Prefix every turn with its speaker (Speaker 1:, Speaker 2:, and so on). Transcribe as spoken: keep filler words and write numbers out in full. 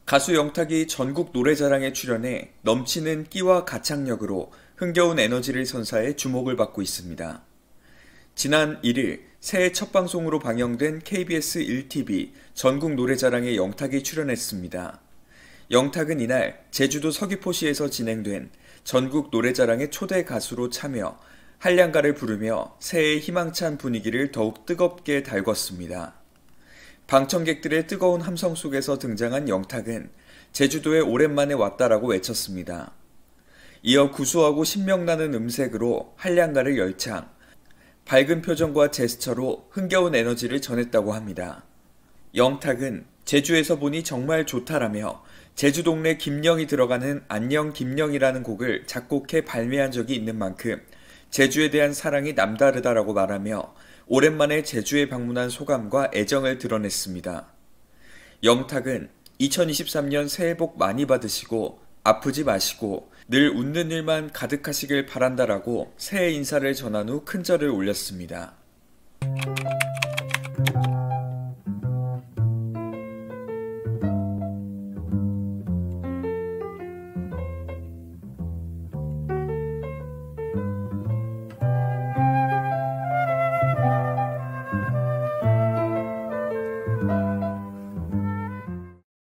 Speaker 1: 가수 영탁이 전국 노래자랑에 출연해 넘치는 끼와 가창력으로 흥겨운 에너지를 선사해 주목을 받고 있습니다. 지난 일 일 새해 첫 방송으로 방영된 케이비에스 일 티비 전국 노래자랑에 영탁이 출연했습니다. 영탁은 이날 제주도 서귀포시에서 진행된 전국 노래자랑의 초대 가수로 참여, 한량가를 부르며 새해의 희망찬 분위기를 더욱 뜨겁게 달궜습니다. 방청객들의 뜨거운 함성 속에서 등장한 영탁은 제주도에 오랜만에 왔다라고 외쳤습니다. 이어 구수하고 신명나는 음색으로 한량가를 열창, 밝은 표정과 제스처로 흥겨운 에너지를 전했다고 합니다. 영탁은 제주에서 보니 정말 좋다라며 제주 동네 김영이 들어가는 안녕 김영이라는 곡을 작곡해 발매한 적이 있는 만큼 제주에 대한 사랑이 남다르다라고 말하며 오랜만에 제주에 방문한 소감과 애정을 드러냈습니다. 영탁은 이천이십삼 년 새해 복 많이 받으시고 아프지 마시고 늘 웃는 일만 가득하시길 바란다라고 새해 인사를 전한 후 큰절을 올렸습니다.